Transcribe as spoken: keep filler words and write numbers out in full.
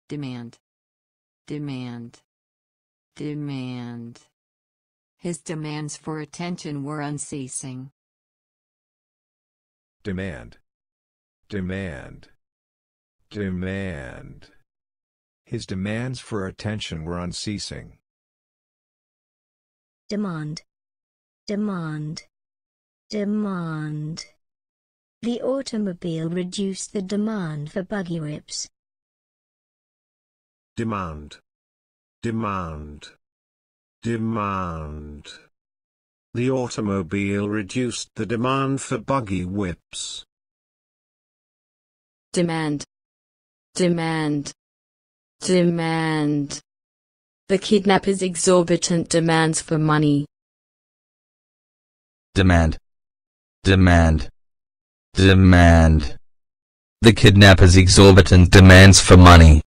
Demand. Demand. Demand. His demands for attention were unceasing. Demand. Demand. Demand. His demands for attention were unceasing. Demand. Demand. Demand. The automobile reduced the demand for buggy whips. Demand. Demand. Demand. The automobile reduced the demand for buggy whips. Demand. Demand. Demand. The kidnapper's exorbitant demands for money. Demand. Demand. Demand. The kidnapper's exorbitant demands for money.